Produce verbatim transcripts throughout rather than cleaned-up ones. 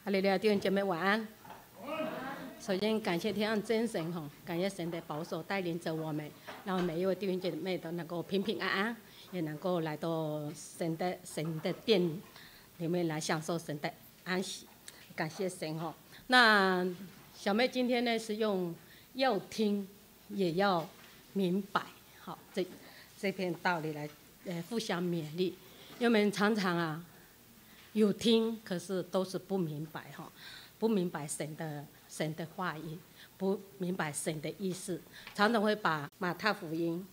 哈利路亚，弟兄姐妹晚安。首先感谢天上真神哈，感谢神的保守带领着我们，让每一位弟兄姐妹都能够平平安安，也能够来到神的神的殿里面来享受神的安息。感谢神哈。那小妹今天呢是用要听也要明白，好这这篇道理来呃互相勉励，因为我们常常啊。有听，可是都是不明白哈，不明白神的神的话语，不明白神的意思，常常会把马太福音，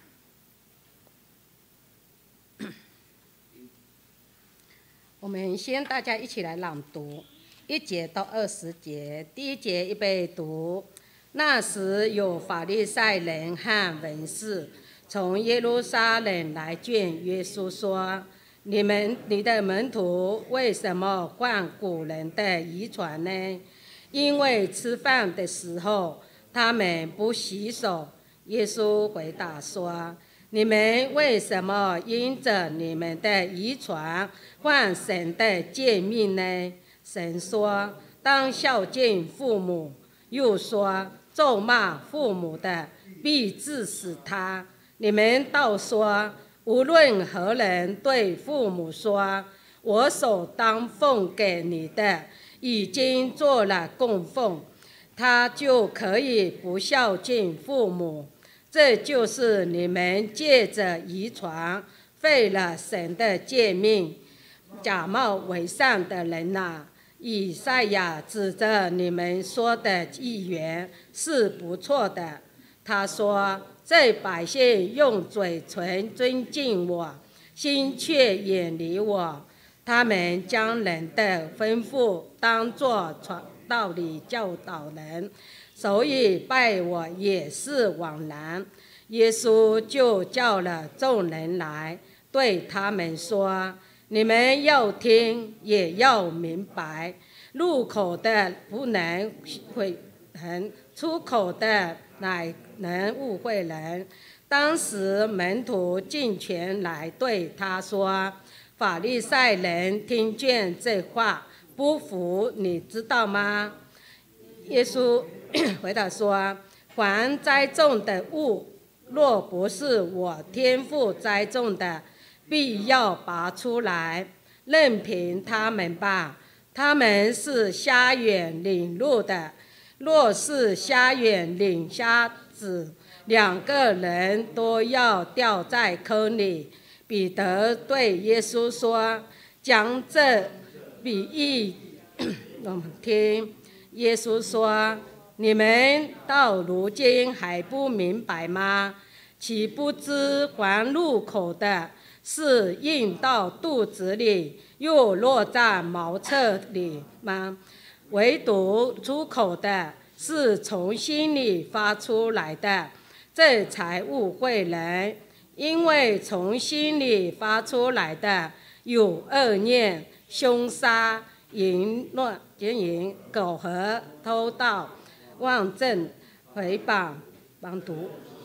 我们先大家一起来朗读一节到二十节。第一节预备读。那时有法利赛人和文士从耶路撒冷来见耶稣说。你们你的门徒为什么惯古人的遗传呢？因为吃饭的时候他们不洗手。耶稣回答说：你们为什么因着你们的遗传犯神的诫命呢？神说：当孝敬父母。又说：咒骂父母的，必致死他。你们倒说。无论何人对父母说：我所当奉给你的已经做了供奉，他就可以不孝敬父母。这就是你们借着遗传废了神的诫命，假冒为善的人啊！以赛亚指着你们说的预言是不错的。他说：这百姓用嘴唇尊敬我，心却远离我。他们将人的吩咐当作传道理教导人，所以拜我也是枉然。耶稣就叫了众人来，对他们说：你们要听，也要明白。入口的不能毁人，出口的乃能误会人。当时门徒进前来对他说：法利赛人听见这话不服，你知道吗？耶稣回答说：凡栽种的物，若不是我天父栽种的，必要拔出来，任凭他们吧。他们是瞎眼领路的，若是瞎眼领瞎子，两个人都要掉在坑里。彼得对耶稣说：讲这比喻我们听。耶稣说：你们到如今还不明白吗？岂不知凡入口的是进到肚子里，又落在茅厕里吗？唯独出口的是从心里发出来的，这才误会人。因为从心里发出来的有恶念、凶杀、淫乱、奸淫、苟合、偷盗、妄证、诽谤、谤毒。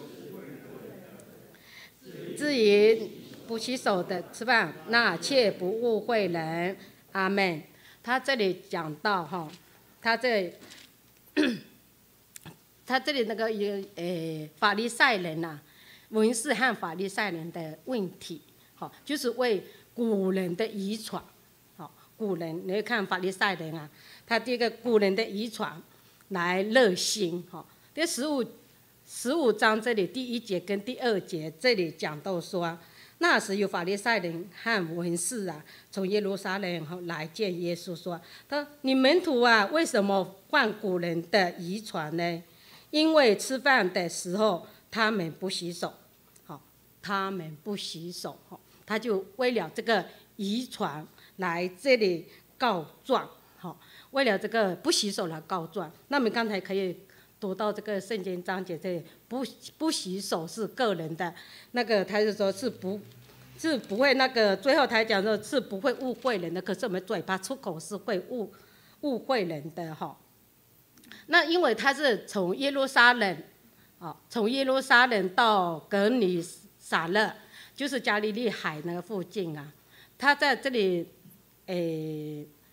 至于不洗手的吃饭，那切不误会人。阿们。他这里讲到哈，他这他这里那个呃法利赛人呐、啊，文士和法利赛人的问题，好，就是为古人的遗传，好，古人你会看法利赛人啊，他这个古人的遗传来热心，哈，这十五十五章这里第一节跟第二节这里讲到说。那时有法利赛人和文士啊，从耶路撒冷来见耶稣说：他说你门徒啊，为什么犯古人的遗传呢？因为吃饭的时候他们不洗手，好，他们不洗手，他就为了这个遗传来这里告状，好，为了这个不洗手来告状。那么刚才可以读到这个圣经章节，这里不不洗手是个人的，那个他就说是不，是不会那个最后他讲说是不会误会人的，可是我们嘴巴出口是会误误会人的哈。那因为他是从耶路撒冷，啊，从耶路撒冷到革尼撒勒，就是加利利海那个附近啊，他在这里，诶。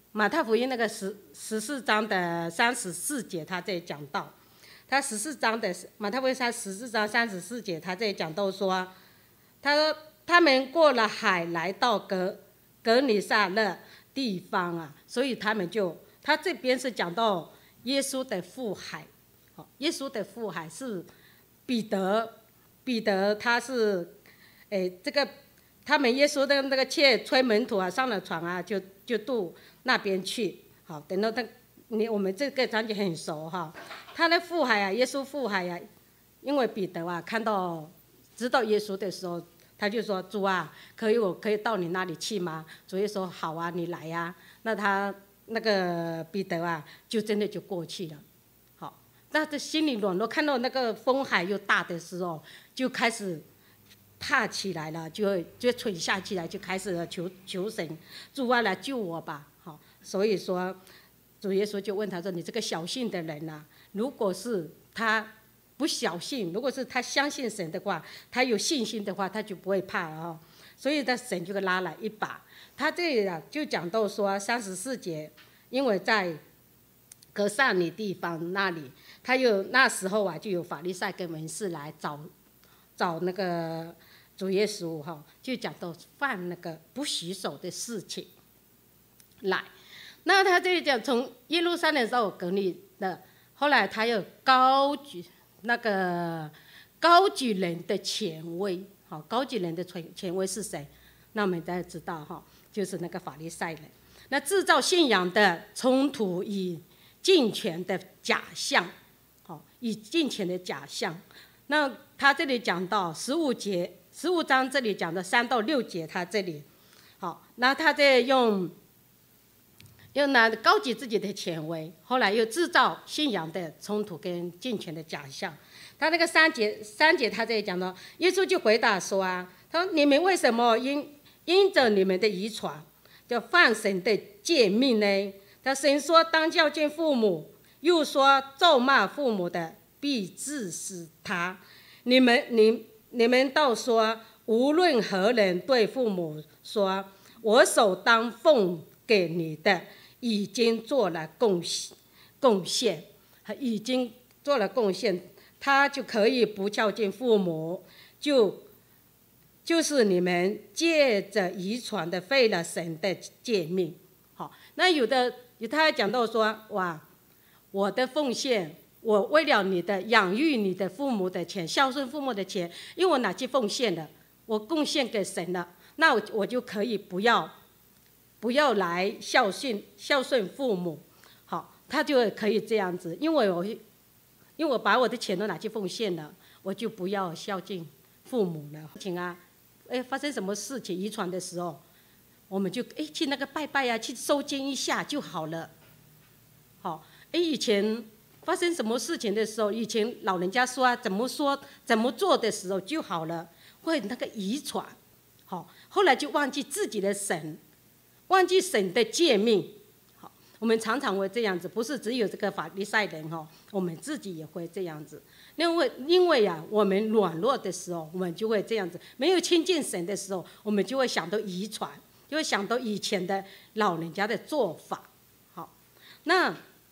马太福音那个十十四章的三十四节，他这里讲到，他十四章的马太福音他十四章三十四节，他这里讲到说，他说他们过了海来到格格尼撒勒地方啊，所以他们就他这边是讲到耶稣的父海，耶稣的父海是彼得，彼得他是，诶这个他们耶稣的那个妾催门徒啊上了船啊，就就渡那边去。好，等到他你我们这个章节很熟哈，他的父海啊，耶稣父海啊，因为彼得啊看到知道耶稣的时候，他就说主啊，可以我可以到你那里去吗？主耶稣说好啊，你来呀、啊。那他那个彼得啊，就真的就过去了。好，那这心里软弱，看到那个风海又大的时候，就开始怕起来了，就就垂下去来，就开始求求神，主啊来救我吧。好，所以说主耶稣就问他说：“你这个小信的人啊，如果是他不小信，如果是他相信神的话，他有信心的话，他就不会怕了哦。所以他神就拉了一把。他这里啊就讲到说三十四节，因为在格萨尼地方那里，他有那时候啊就有法利赛跟文士来找找那个主耶稣哈，就讲到犯那个不洗手的事情来。那他这里讲从耶路撒冷到革哩的，后来他又高举那个高举人的权威，好，高举人的权权威是谁？那我们大家知道哈，就是那个法利赛人。那制造信仰的冲突与敬虔的假象，好，以敬虔的假象。那他这里讲到十五节，十五章这里讲的三到六节，他这里好，那他在用。又拿高举自己的权威，后来又制造信仰的冲突跟敬虔的假象。他那个三节三节他这里讲到，耶稣就回答说啊，他说你们为什么因因着你们的遗传，就犯神的诫命呢？他神说当孝敬父母，又说咒骂父母的必治死他。你们你你们倒说，无论何人对父母说，我首当奉给你的。已经做了贡献，贡献，已经做了贡献，他就可以不孝敬父母，就就是你们借着遗传的废了神的诫命。好，那有的他还讲到说，哇，我的奉献，我为了你的养育你的父母的钱，孝顺父母的钱，因为我拿去奉献了，我贡献给神了，那我我就可以不要。不要来孝顺孝顺父母，好，他就可以这样子，因为我因为我把我的钱都拿去奉献了，我就不要孝敬父母了。情啊，哎，发生什么事情遗传的时候，我们就哎去那个拜拜呀、啊，去收经一下就好了。好，哎，以前发生什么事情的时候，以前老人家说啊，怎么说怎么做的时候就好了，会那个遗传，好，后来就忘记自己的神。忘记神的诫命，好，我们常常会这样子，不是只有这个法利赛人哈，我们自己也会这样子。因为因为呀、啊，我们软弱的时候，我们就会这样子；没有亲近神的时候，我们就会想到遗传，就会想到以前的老人家的做法。好，那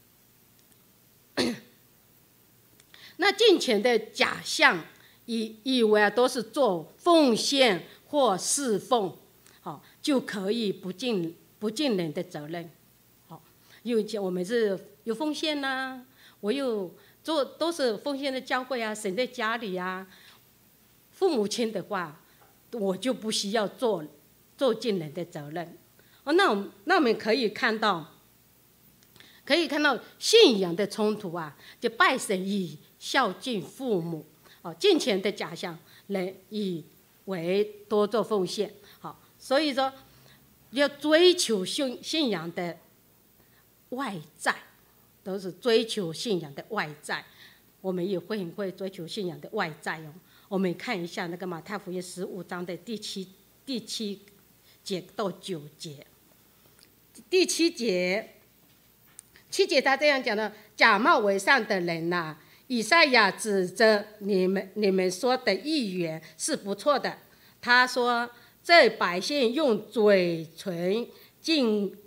那敬虔的假象，以以为啊都是做奉献或侍奉。好，就可以不尽不尽人的责任。好，因为我们是有奉献呐、啊，我有做都是奉献的教会啊，神在家里啊。父母亲的话，我就不需要做做尽人的责任。哦，那我们那我们可以看到，可以看到信仰的冲突啊，就拜神以孝敬父母，哦，敬虔的假象，人以为多做奉献。好。所以说，要追求信信仰的外在，都是追求信仰的外在。我们也会很会追求信仰的外在哦。我们看一下那个马太福音十五章的第七第七节到九节。第七节，七节他这样讲的：假冒伪善的人呐、啊，以赛亚指着你们你们说的预言是不错的。他说。这百姓用嘴唇敬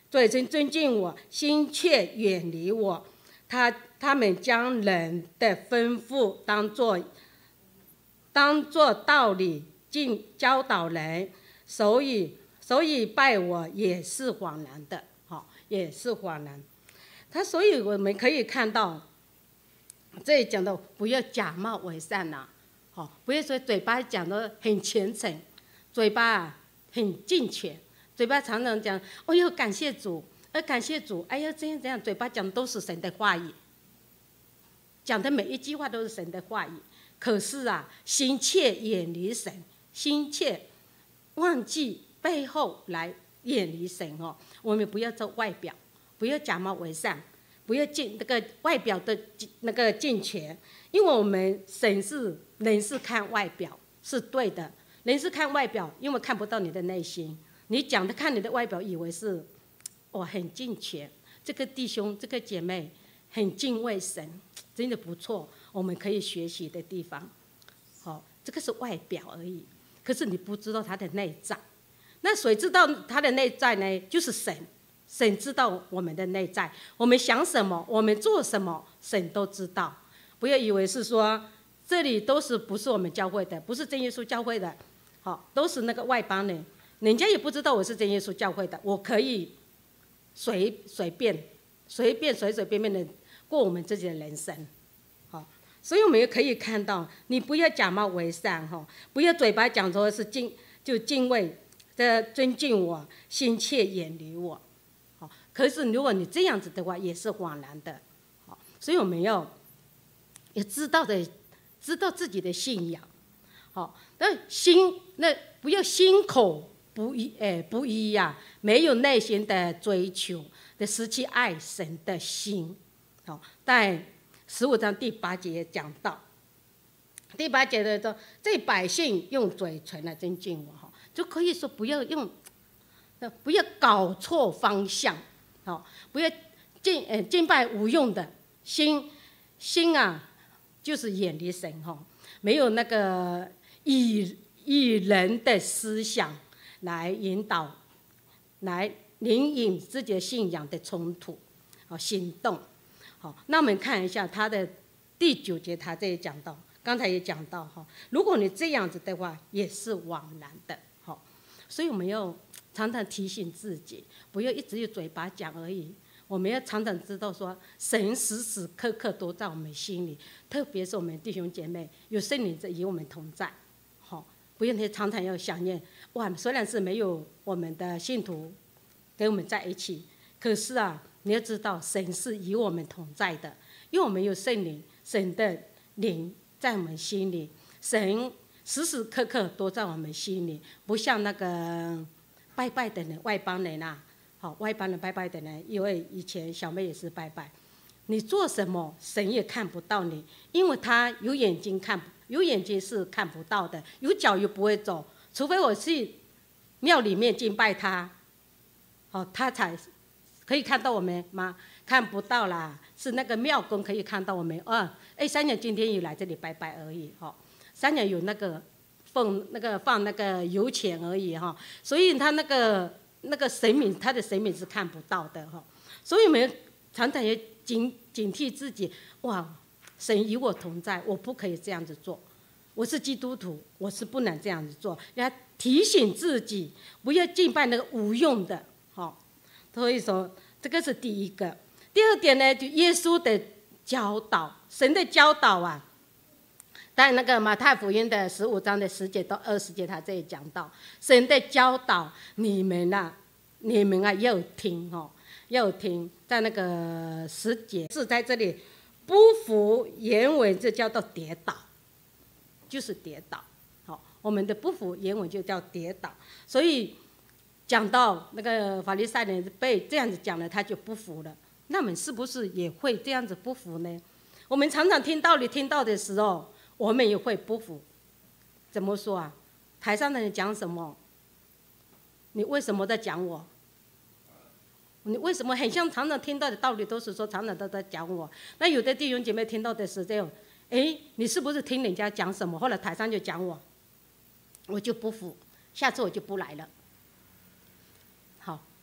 嘴唇尊敬我，心却远离我。他他们将人的吩咐当作当作道理进教导人，所以所以拜我也是枉然的，好，也是枉然。他所以我们可以看到，这里讲到不要假冒伪善呐、啊，好，不要说嘴巴讲的很虔诚，嘴巴很敬虔，嘴巴常常讲，哎呦感谢主，呃感谢主，哎呀这样这样，嘴巴讲的都是神的话语，讲的每一句话都是神的话语。可是啊，心却远离神，心却忘记背后来远离神哦。我们不要做外表，不要假冒伪善，不要进那个外表的那个敬虔，因为我们神是人是看外表是对的，人是看外表，因为看不到你的内心。你讲的看你的外表，以为是我很敬虔，这个弟兄这个姐妹很敬畏神，真的不错，我们可以学习的地方。好，这个是外表而已，可是你不知道他的内在。那谁知道他的内在呢？就是神，神知道我们的内在，我们想什么，我们做什么，神都知道。不要以为是说这里都是不是我们教会的，不是真耶稣教会的，好，都是那个外邦人，人家也不知道我是真耶稣教会的，我可以随随便随便随随便便的过我们自己的人生。所以我们也可以看到，你不要假冒伪善哈，不要嘴巴讲说是敬就敬畏的尊敬我，心却远离我。好，可是如果你这样子的话，也是枉然的。好，所以我们要也知道的，知道自己的信仰。好，那心那不要心口不一，哎不一呀、啊，没有内心的追求的失去爱神的心。好，但十五章第八节也讲到，第八节的说，这百姓用嘴唇来尊敬我，哈，就可以说不要用，不要搞错方向，好，不要敬呃敬拜无用的心心啊，就是远离神哈，没有那个以以人的思想来引导，来引引自己的信仰的冲突，好行动。好，那我们看一下他的第九节，他这里讲到，刚才也讲到哈，如果你这样子的话，也是枉然的。好，所以我们要常常提醒自己，不要一直用嘴巴讲而已。我们要常常知道说，神时时刻刻都在我们心里，特别是我们弟兄姐妹有圣灵在与我们同在。好，不用你常常要想念，哇，虽然是没有我们的信徒跟我们在一起，可是啊。你要知道，神是与我们同在的，因为我们有圣灵，神的灵在我们心里，神时时刻刻都在我们心里，不像那个拜拜的人、外邦人啊，好，外邦人拜拜的人，因为以前小妹也是拜拜，你做什么，神也看不到你，因为他有眼睛看，有眼睛是看不到的，有脚又不会走，除非我去庙里面敬拜他，好，他才。可以看到我们吗？看不到啦，是那个庙公可以看到我们。哦，哎，三娘今天有来这里拜拜而已哈。三娘有那个放那个放那个油钱而已哈，所以他那个那个神明，他的神明是看不到的哈。所以我们常常也警警惕自己，哇，神与我同在，我不可以这样子做。我是基督徒，我是不能这样子做。要提醒自己，不要敬拜那个无用的，哈。所以说，这个是第一个。第二点呢，就耶稣的教导，神的教导啊，在那个马太福音的十五章的十节到二十节，他这里讲到，神的教导，你们啊，你们啊要听哦，要听。在那个十节是在这里，不服原文就叫做跌倒，就是跌倒。好，我们的不服原文就叫跌倒，所以。讲到那个法利赛人被这样子讲了，他就不服了。那我们是不是也会这样子不服呢？我们常常听道理听到的时候，我们也会不服。怎么说啊？台上的人讲什么，你为什么在讲我？你为什么很像常常听到的道理都是说常常都在讲我？那有的弟兄姐妹听到的时候，哎，你是不是听人家讲什么？后来台上就讲我，我就不服，下次我就不来了。好，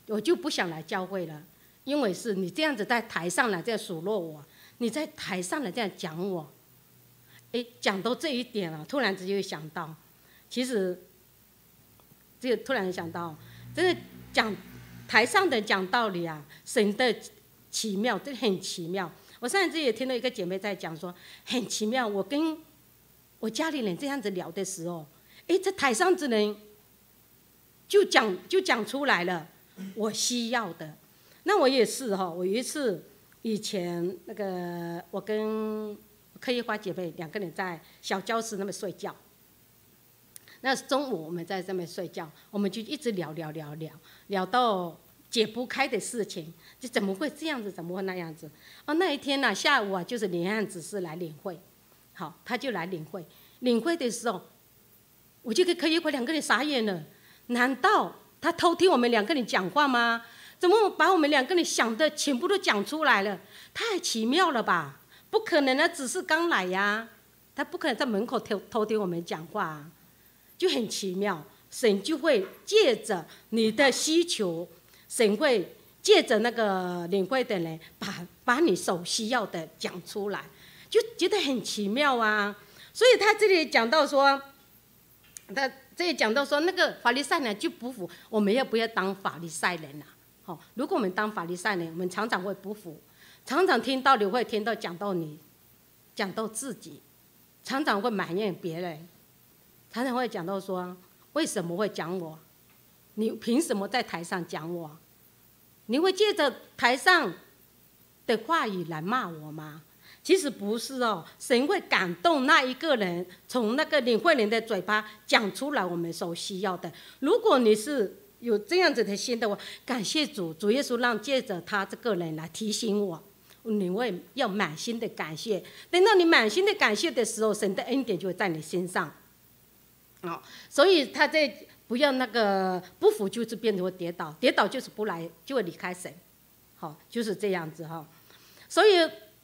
我就不想来教会了，因为是你这样子在台上来这样数落我，你在台上来这样讲我，哎，讲到这一点了，突然之间想到，其实，这个突然想到，真的讲台上的讲道理啊，神的奇妙，这很奇妙。我上一次也听到一个姐妹在讲说，很奇妙。我跟我家里人这样子聊的时候，哎，这台上之人就讲就讲出来了，我需要的。那我也是哈，我有一次以前那个我跟柯一花姐妹两个人在小教室那边睡觉，那中午我们在这边睡觉，我们就一直聊聊聊聊聊到解不开的事情，就怎么会这样子，怎么会那样子？哦，那一天呢、啊，下午啊，就是林汉执事来领会，好，他就来领会。领会的时候，我就跟柯一花两个人傻眼了，难道他偷听我们两个人讲话吗？怎么把我们两个人想的全部都讲出来了？太奇妙了吧！不可能啊，只是刚来呀、啊，他不可能在门口偷偷听我们讲话、啊，就很奇妙。神就会借着你的需求，神会借着那个领会的人，把把你所需要的讲出来，就觉得很奇妙啊。所以他这里讲到说，他这里讲到说，那个法利赛人就不服，我们要不要当法利赛人啊？哦，如果我们当法利赛人，我们常常会不服，常常听道理会听到讲到你，讲到自己，常常会埋怨别人，常常会讲到说，为什么会讲我？你凭什么在台上讲我？你会借着台上的话语来骂我吗？其实不是哦，神会感动那一个人，从那个领会人的嘴巴讲出来我们所需要的。如果你是有这样子的心的话，感谢主，主耶稣让借着他这个人来提醒我，你会要满心的感谢。等到你满心的感谢的时候，神的恩典就会在你身上。哦，所以他在不要那个不服，就是变成会跌倒，跌倒就是不来，就会离开神。好、哦，就是这样子哈、哦。所以。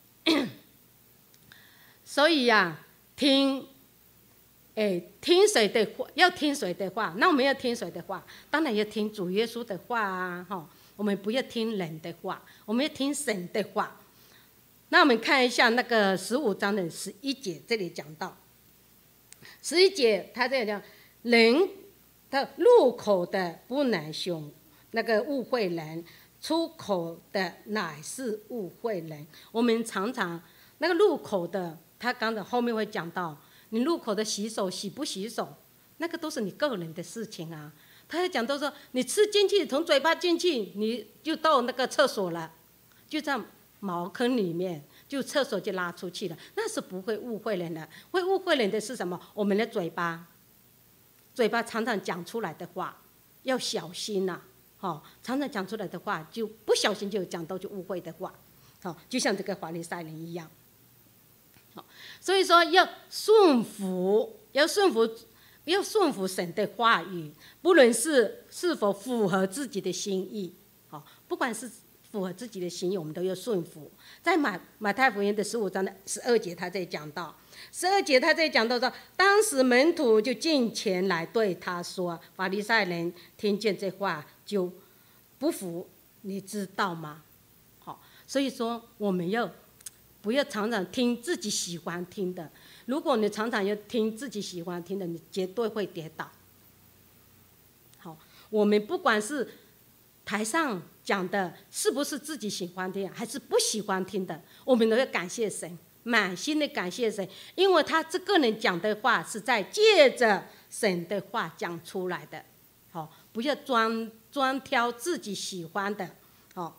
所以呀、啊，听，哎，听谁的话？要听谁的话？那我们要听谁的话？当然要听主耶稣的话啊！哈，我们不要听人的话，我们要听神的话。那我们看一下那个十五章的十一节，这里讲到，十一节他这样讲，人的入口的不能凶，那个误会人，出口的乃是误会人。我们常常那个入口的。他刚才后面会讲到，你入口的洗手洗不洗手，那个都是你个人的事情啊。他在讲到说，你吃进去，从嘴巴进去，你就到那个厕所了，就在茅坑里面，就厕所就拉出去了，那是不会误会人的。会误会人的是什么？我们的嘴巴，嘴巴常常讲出来的话要小心呐、啊，哦，常常讲出来的话就不小心就讲到就误会的话，哦，就像这个法利赛人一样。所以说要顺服，要顺服，要顺服神的话语，不论是是否符合自己的心意，好，不管是符合自己的心意，我们都要顺服。在马马太福音的十五章的十二节，他在讲到，十二节他在讲到说，当时门徒就进前来对他说，法利赛人听见这话就不服，你知道吗？好，所以说我们要。不要常常听自己喜欢听的，如果你常常要听自己喜欢听的，你绝对会跌倒。好，我们不管是台上讲的是不是自己喜欢听，还是不喜欢听的，我们都要感谢神，满心的感谢神，因为他这个人讲的话是在借着神的话讲出来的。好，不要专专挑自己喜欢的。好。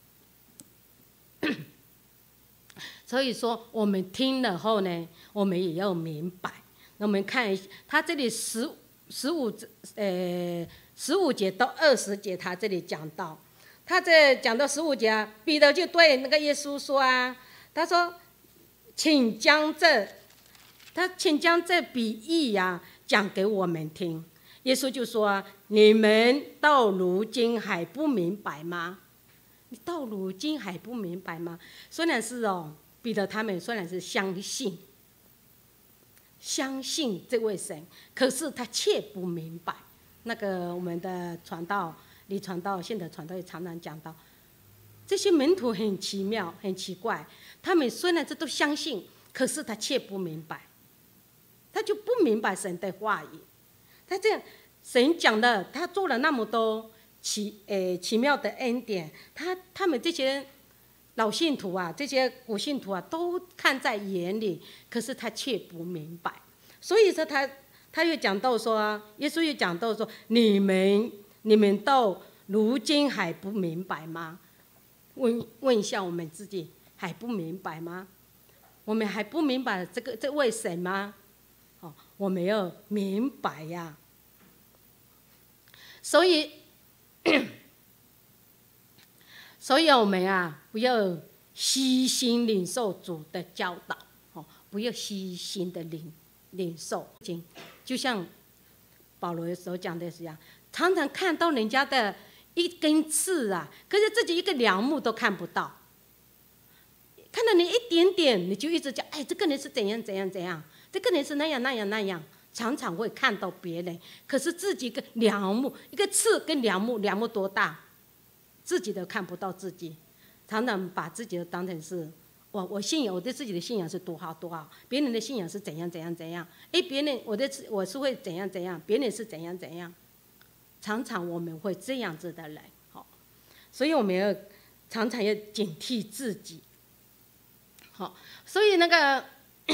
所以说，我们听了后呢，我们也要明白。那我们看一下，他这里十十五呃十五节到二十节，他这里讲到，他这讲到十五节啊，彼得就对那个耶稣说啊，他说，请将这他请将这比喻呀、啊、讲给我们听。耶稣就说、啊，你们到如今还不明白吗？你到如今还不明白吗？虽然是哦。彼得他们虽然是相信，相信这位神，可是他却不明白。那个我们的传道， 李传道、信德传道也常常讲到，这些门徒很奇妙、很奇怪，他们虽然这都相信，可是他却不明白，他就不明白神的话语。他这样，神讲的，他做了那么多奇诶奇妙的恩典，他他们这些老信徒啊，这些古信徒啊，都看在眼里，可是他却不明白。所以说他他又讲到说，耶稣又讲到说，你们你们到如今还不明白吗？问问一下我们自己，还不明白吗？我们还不明白这个这位神吗？哦，我们要明白呀。所以，所以我们啊，不要虚心领受主的教导，哦，不要虚心的领领受。就像保罗所讲的是一样，常常看到人家的一根刺啊，可是自己一个梁木都看不到。看到你一点点，你就一直讲，哎，这个人是怎样怎样怎样，这个人是那样那样那样。常常会看到别人，可是自己一个梁木，一个刺跟梁木，梁木多大，自己都看不到自己。常常把自己的当成是，我我信仰，我对自己的信仰是多好多好，别人的信仰是怎样怎样怎样。哎，别人我的我是会怎样怎样，别人是怎样怎样。常常我们会这样子的人，好，所以我们要常常要警惕自己。好，所以那个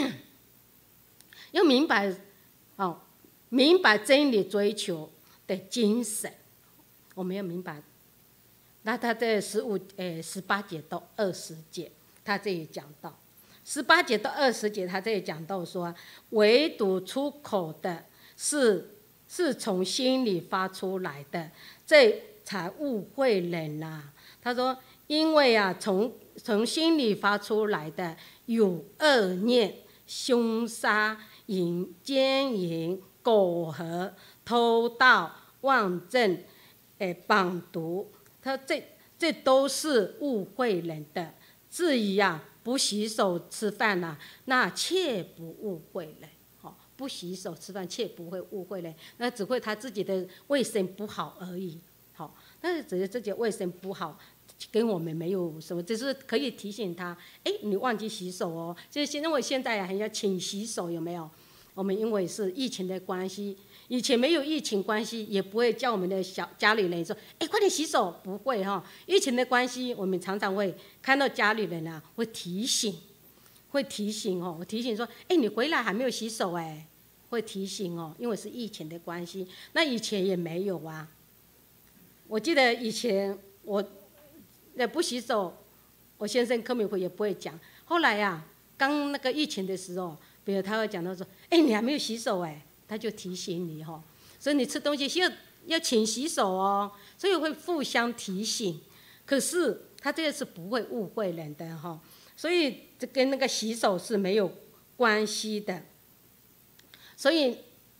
要明白。哦，明白真理追求的精神，我们要明白。那他在十五、诶十八节到二十节，他这里讲到，十八节到二十节，他这里讲到说，唯独出口的是是从心里发出来的，这才误会人呐、啊。他说，因为啊，从从心里发出来的有恶念、凶杀、淫、奸淫、苟合、偷盗、妄证、诶绑毒，他这这都是误会人的。至于啊，不洗手吃饭啊，那切不误会人。哦，不洗手吃饭，切不会误会人，那只会他自己的卫生不好而已。好，但是只是自己卫生不好。跟我们没有什么，只是可以提醒他，哎，你忘记洗手哦。就是因为现在还要勤洗手，有没有？我们因为是疫情的关系，以前没有疫情关系，也不会叫我们的小家里人说，哎，快点洗手，不会哈、哦。疫情的关系，我们常常会看到家里人啊，会提醒，会提醒哦，我提醒说，哎，你回来还没有洗手哎，会提醒哦，因为是疫情的关系。那以前也没有啊，我记得以前我。那不洗手，我先生柯明辉也不会讲。后来呀、啊，刚那个疫情的时候，比如他会讲到说：“哎，你还没有洗手哎。”他就提醒你哈、哦，所以你吃东西要要勤洗手哦，所以会互相提醒。可是他这个是不会误会人的哈、哦，所以这跟那个洗手是没有关系的。所以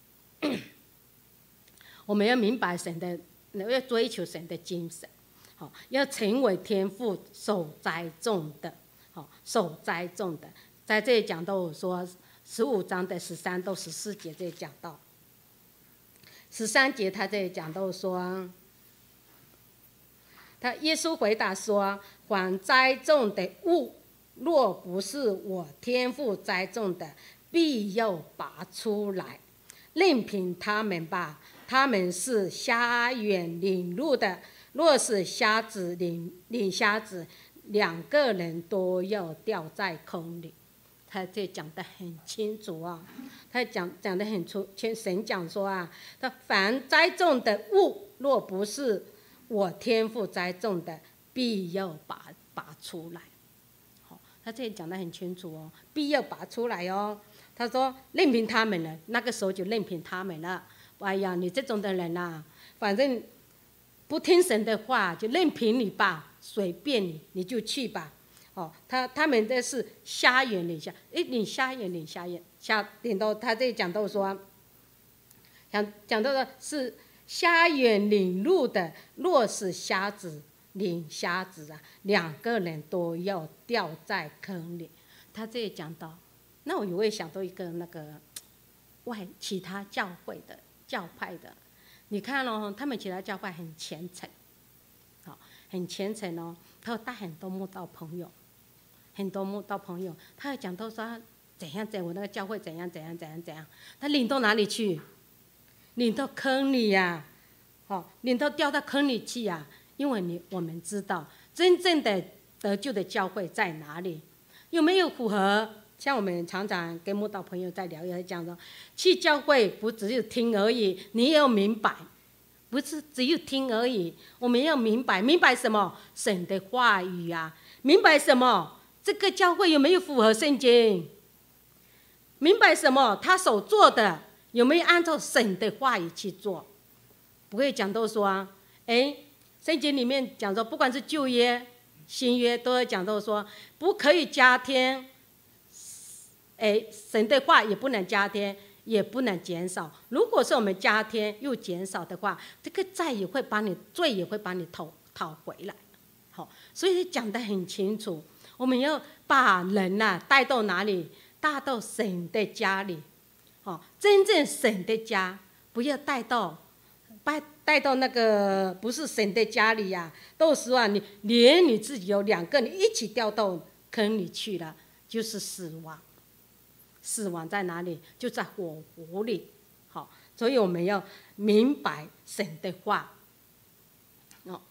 我们要明白神的，要追求神的精神。好，要成为天父所栽种的，好，所栽种的，在这里讲到说十五章的十三到十四节，这里讲到十三节，他这里讲到说，他耶稣回答说：“凡栽种的物，若不是我天父栽种的，必要拔出来，任凭他们吧，他们是瞎眼领路的。”若是瞎子领领瞎子，两个人都要掉在坑里。他这讲得很清楚啊，他讲讲得很清，神讲说啊，他凡栽种的物，若不是我天父栽种的，必要拔拔出来。好，他这里讲得很清楚哦，必要拔出来哦。他说任凭他们了，那个时候就任凭他们了。哎呀，你这种的人啊，反正。不听神的话，就任凭你吧，随便你，你就去吧。哦，他他们的是瞎眼领瞎，哎，领瞎眼领瞎眼，瞎领到他这里讲到说，讲讲到的是瞎眼领路的，若是瞎子领瞎子啊，两个人都要掉在坑里。他这里讲到，那我也会想到一个那个外其他教会的教派的。你看哦，他们其他教派很虔诚， 很虔诚哦，他会带很多慕道朋友，很多慕道朋友，他会讲到说怎样怎样，我那个教会怎样怎样怎样怎样，他领到哪里去？领到坑里呀、啊，哦，领到掉到坑里去呀、啊，因为你我们知道真正的得救的教会在哪里，有没有符合？像我们常常跟慕道朋友在聊，也会讲说，去教会不只有听而已，你也要明白，不是只有听而已，我们要明白，明白什么？神的话语啊，明白什么？这个教会有没有符合圣经？明白什么？他所做的有没有按照神的话语去做？不会讲到说啊，哎，圣经里面讲说，不管是旧约、新约，都会讲到说，不可以加添。哎，神的话也不能加添，也不能减少。如果是我们加添又减少的话，这个债也会把你罪也会把你讨讨回来。好，所以讲得很清楚，我们要把人呐、啊、带到哪里？带到神的家里。好，真正神的家，不要带到带带到那个不是神的家里呀、啊。到时候啊，你连你自己有两个，你一起掉到坑里去了，就是死亡。死亡在哪里？就在火湖里。好，所以我们要明白神的话。哦，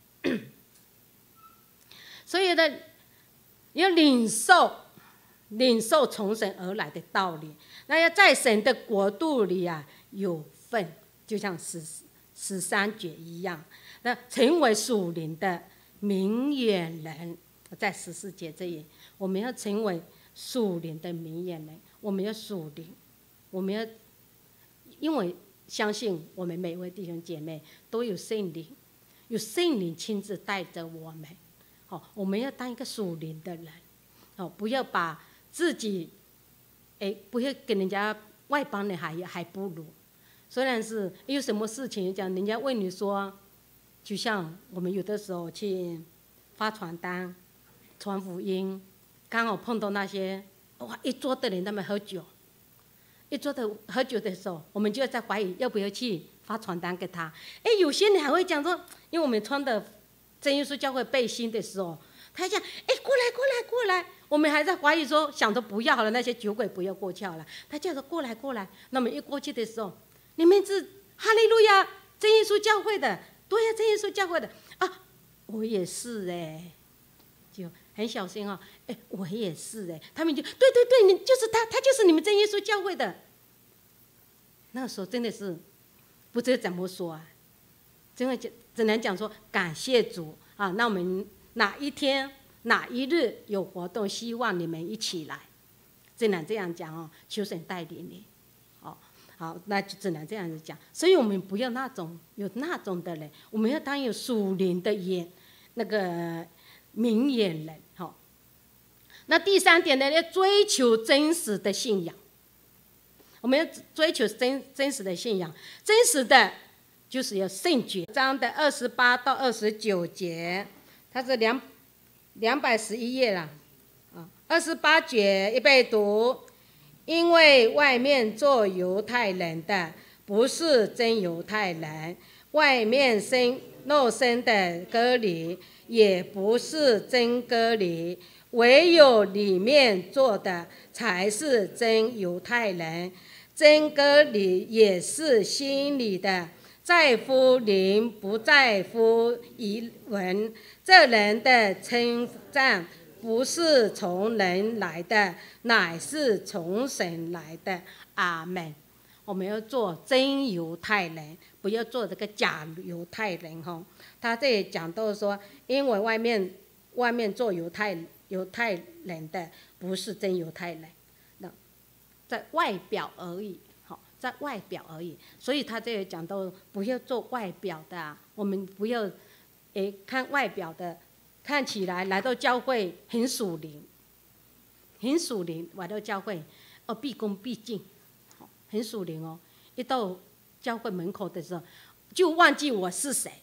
所以呢，要领受领受从神而来的道理，那要在神的国度里啊有份，就像十十三节一样，那成为属灵的明眼人。在十四节这里，我们要成为属灵的明眼人，我们要属灵，我们要因为相信我们每位弟兄姐妹都有圣灵，有圣灵亲自带着我们。好，我们要当一个属灵的人，好，不要把自己，哎，不要跟人家外邦人还还不如。虽然是有什么事情讲，人家问你说，就像我们有的时候去发传单、传福音，刚好碰到那些哇一桌的人他们喝酒，一桌的喝酒的时候，我们就要在怀疑要不要去发传单给他。哎，有些人还会讲说，因为我们穿的真耶稣教会背心的时候，他讲，哎，过来过来过来，我们还在怀疑说，想着不要好了，那些酒鬼不要过去好了。他叫着过来过来，那么一过去的时候，你们是哈利路亚真耶稣教会的，对呀，真耶稣教会的啊，我也是哎，就很小心哦，哎，我也是哎，他们就对对对，你就是他，他就是你们真耶稣教会的。那时候真的是不知道怎么说啊，真的只能讲说感谢主啊，那我们哪一天哪一日有活动，希望你们一起来，只能这样讲哦，求神带领你，哦，好，那就只能这样子讲。所以我们不要那种有那种的人，我们要当有属灵的眼，那个明眼人，好、哦。那第三点呢，要追求真实的信仰。我们要追求真真实的信仰，真实的就是要圣洁。章的二十八到二十九节，它是两两百十一页啦。啊，二十八节预备读，因为外面做犹太人的不是真犹太人，外面生肉身的割礼也不是真割礼，唯有里面做的才是真犹太人。真割礼也是心里的，在乎灵，不在乎仪文。这人的称赞不是从人来的，乃是从神来的。阿们。我们要做真犹太人，不要做这个假犹太人哈。他这里讲到说，因为外面外面做犹太犹太人的不是真犹太人。在外表而已，好，在外表而已，所以他这里讲到不要做外表的、啊，我们不要，诶，看外表的，看起来来到教会很属灵，很属灵，来到教会，哦，毕恭毕敬，很属灵哦。一到教会门口的时候，就忘记我是谁，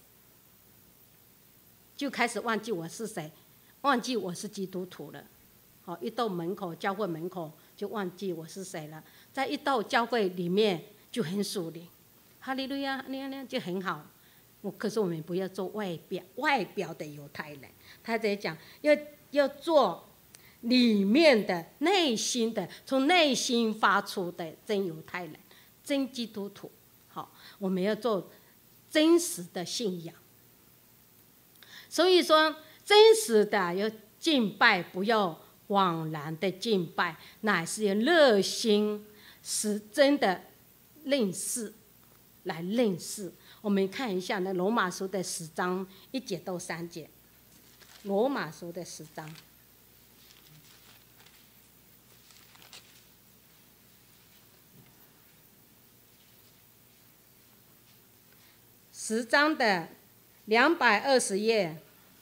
就开始忘记我是谁，忘记我是基督徒了。好，一到门口，教会门口。就忘记我是谁了，在一到教会里面就很属灵，哈利路亚，那样那样就很好， 我可是我们不要做外表外表的犹太人，他在讲要要做里面的内心的，从内心发出的真犹太人、真基督徒。好，我们要做真实的信仰。所以说，真实的要敬拜，不要枉然的敬拜，乃是要热心实真的认识来认识。我们看一下那罗马书的十章一节到三节，罗马书的十章。十章的两百二十页，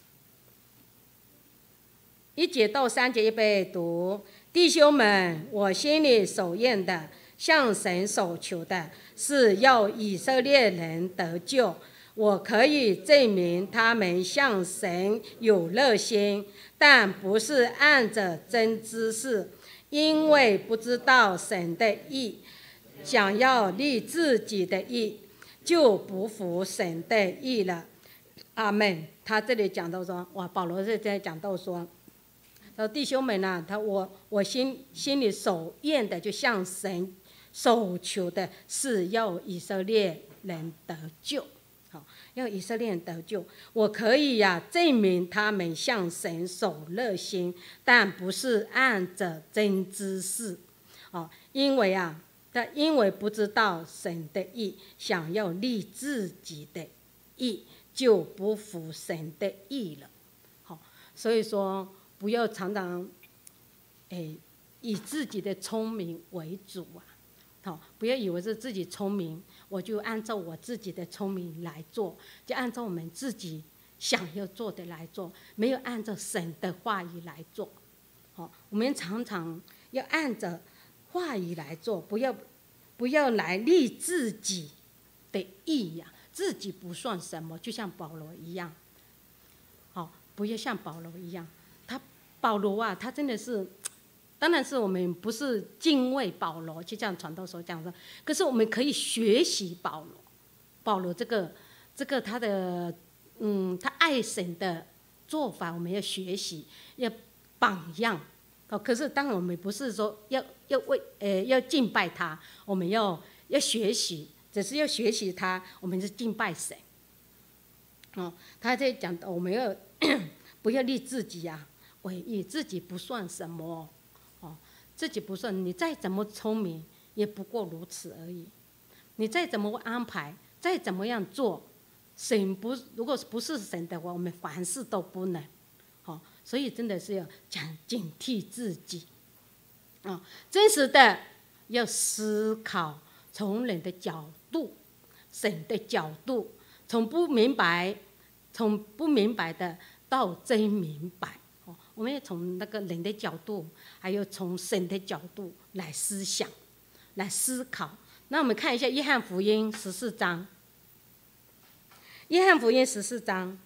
一节到三节，预备读。弟兄们，我心里所愿的，向神所求的，是要以色列人得救。我可以证明他们向神有热心，但不是按着真知识，因为不知道神的意，想要立自己的意，就不服神的意了。阿们。他这里讲到说，哇，保罗是在讲到说，他说弟兄们啊，他我我心心里所愿的，就向神所求的，是要以色列人得救。好，要以色列人得救。我可以呀、啊、证明他们向神守热心，但不是按着真知识。哦，因为啊，他因为不知道神的意，想要立自己的意，就不服神的意了。好，所以说不要常常，哎，以自己的聪明为主啊。好，不要以为是自己聪明，我就按照我自己的聪明来做，就按照我们自己想要做的来做，没有按照神的话语来做。好，我们常常要按着话语来做，不要不要来立自己的意呀、啊，自己不算什么，就像保罗一样。好，不要像保罗一样，他保罗啊，他真的是。当然是我们不是敬畏保罗，就像传道所讲的，可是我们可以学习保罗，保罗这个这个他的嗯，他爱神的做法，我们要学习，要榜样。哦，可是当我们不是说要要为呃要敬拜他，我们要要学习，只是要学习他，我们是敬拜神。哦，他在讲我们要不要立自己呀、啊，为以自己不算什么。哦，自己不算，你再怎么聪明，也不过如此而已。你再怎么安排，再怎么样做，神不如果不是神的话，我们凡事都不能。好、哦，所以真的是要讲警惕自己。啊、哦，真实的要思考，从人的角度、神的角度，从不明白，从不明白的到真明白。我们要从那个人的角度，还有从神的角度来思想，来思考。那我们看一下约翰福音十四章。约翰福音十四章，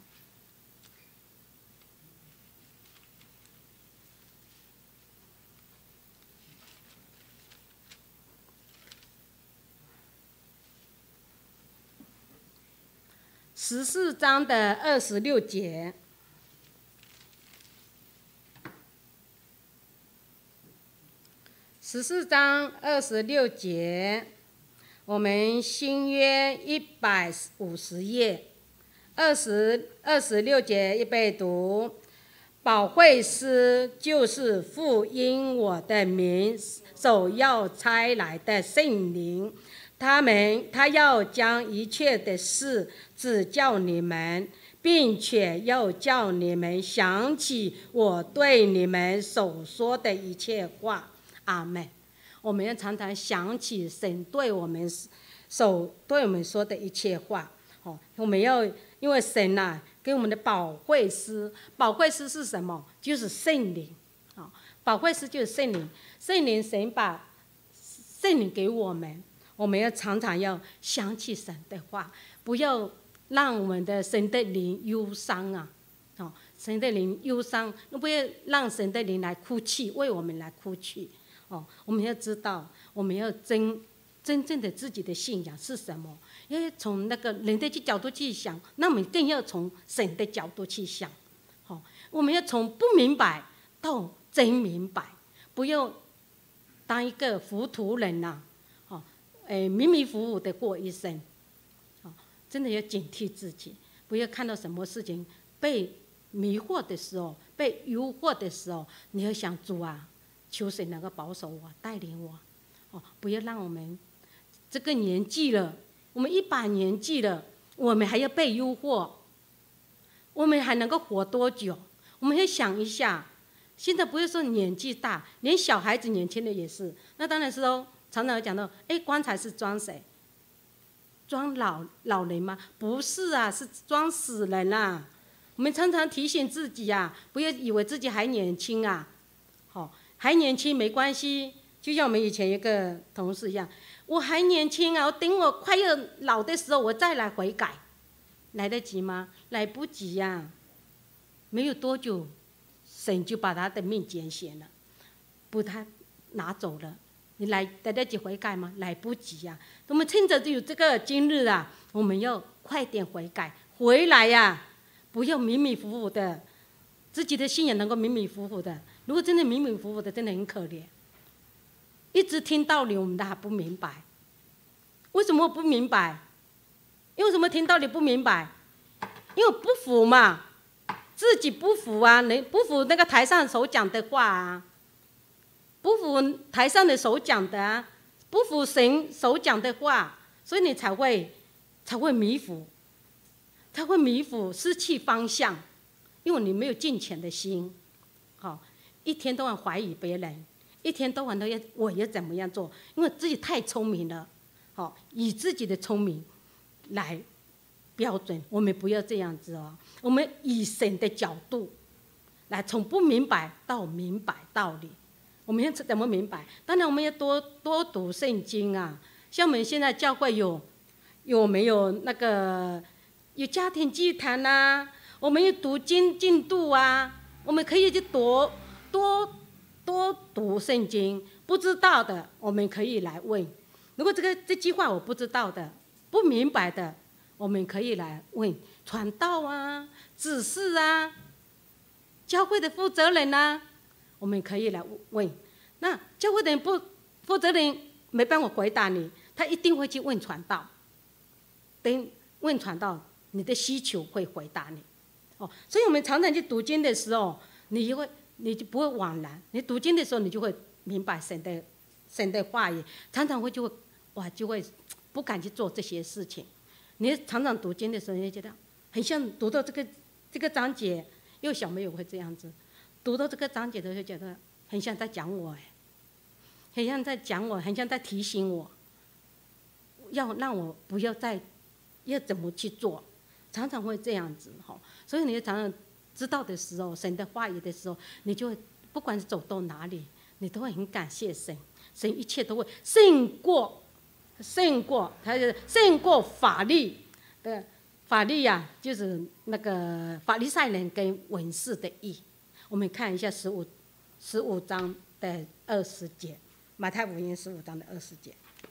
十四章的二十六节。十四章二十六节，我们新约一百五十页，二十二十六节预备读。保惠师就是父因我的名所要差来的圣灵，他们他要将一切的事指教你们，并且要叫你们想起我对你们所说的一切话。阿们。我们要常常想起神对我们所对我们说的一切话。哦，我们要因为神啊，给我们的保惠师，保惠师是什么？就是圣灵。哦，保惠师就是圣灵，圣灵神把圣灵给我们，我们要常常要想起神的话，不要让我们的神的灵忧伤啊。哦，神的灵忧伤，不要让神的灵来哭泣，为我们来哭泣。哦，我们要知道，我们要真真正的自己的信仰是什么？要从那个人的角度去想，那我们更要从神的角度去想。好，我们要从不明白到真明白，不要当一个糊涂人呐、啊，好，诶，迷迷糊糊的过一生。好，真的要警惕自己，不要看到什么事情被迷惑的时候，被诱惑的时候，你要想主啊，求神能够保守我，带领我。哦，不要让我们这个年纪了，我们一把年纪了，我们还要被诱惑，我们还能够活多久？我们要想一下，现在不是说年纪大，连小孩子年轻的也是。那当然是哦，常常讲到，哎，棺材是装谁？装老老人吗？不是啊，是装死人啊！我们常常提醒自己啊，不要以为自己还年轻啊，好、哦，还年轻没关系。就像我们以前一个同事一样，我还年轻啊，我等我快要老的时候，我再来悔改，来得及吗？来不及呀、啊！没有多久，神就把他的命拣选了，把他拿走了。你来来得及悔改吗？来不及呀、啊！我们趁着有这个今日啊，我们要快点悔改回来呀、啊！不要迷迷糊糊的，自己的信仰能够迷迷糊糊的。如果真的迷迷糊糊的，真的很可怜。一直听道理，我们都还不明白。为什么不明白？因为什么听道理不明白？因为不服嘛，自己不服啊，你不服那个台上所讲的话啊，不服台上的所讲的啊，不服神所讲的话，所以你才会才会迷糊，才会迷糊，失去方向，因为你没有敬虔的心，好，一天到晚怀疑别人。一天到晚都要我要怎么样做？因为自己太聪明了，好，以自己的聪明来标准，我们不要这样子哦。我们以神的角度来，从不明白到明白道理。我们要怎么明白？当然我们要多多读圣经啊。像我们现在教会有有没有那个有家庭祭坛啊？我们要读经进度啊，我们可以去多多。多读圣经，不知道的我们可以来问。如果这个这句话我不知道的、不明白的，我们可以来问传道啊、指示啊、教会的负责人啊，我们可以来问。那教会的人不负责人没办法回答你，他一定会去问传道。等问传道，你的需求会回答你。哦，所以我们常常去读经的时候，你就会。你就不会枉然，你读经的时候，你就会明白神的神的话语，常常会就会哇，就会不敢去做这些事情。你常常读经的时候，你就觉得很像读到这个这个章节，因为小妹也会这样子，读到这个章节的时候，觉得很像在讲我哎，很像在讲我，很像在提醒我，要让我不要再要怎么去做，常常会这样子哈。所以你常常。知道的时候，神的话语的时候，你就会不管是走到哪里，你都会很感谢神，神一切都会胜过，胜过，他就是胜过法律的法律呀、啊，就是那个法利赛人跟文士的义。我们看一下十五十五章的二十节，马太福音十五章的二十节。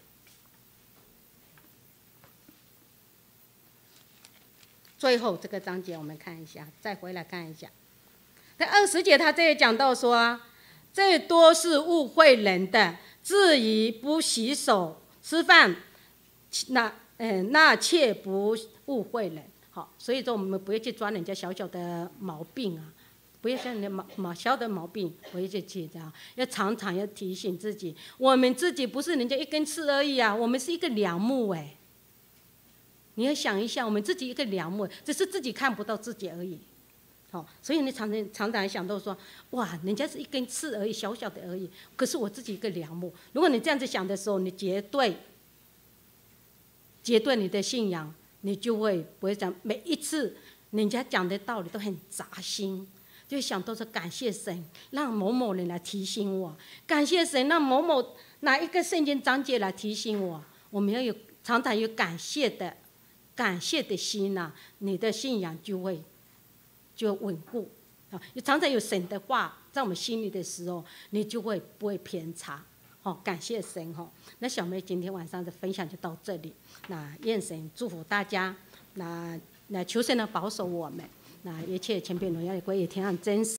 最后这个章节我们看一下，再回来看一下。在二十节他这里讲到说，这多是误会人的，至于不洗手吃饭，那嗯那切不误会人。好，所以说我们不要去抓人家小小的毛病啊，不要像人家毛毛小的毛病，不要去去这样，要常常要提醒自己，我们自己不是人家一根刺而已啊，我们是一个梁木哎。你要想一下，我们自己一个梁木，只是自己看不到自己而已。好、哦，所以你常常常常想到说，哇，人家是一根刺而已，小小的而已，可是我自己一个梁木。如果你这样子想的时候，你绝对，绝对你的信仰，你就会不会讲每一次人家讲的道理都很扎心，就想到说感谢神，让某某人来提醒我，感谢神让某某哪一个圣经章节来提醒我，我们要有常常有感谢的。感谢的心呐、啊，你的信仰就会就稳固啊。你常常有神的话在我们心里的时候，你就会不会偏差哦，感谢神哈。那小妹今天晚上的分享就到这里，那愿神祝福大家，那那求神呢保守我们，那一切权柄荣耀也归于天上真实。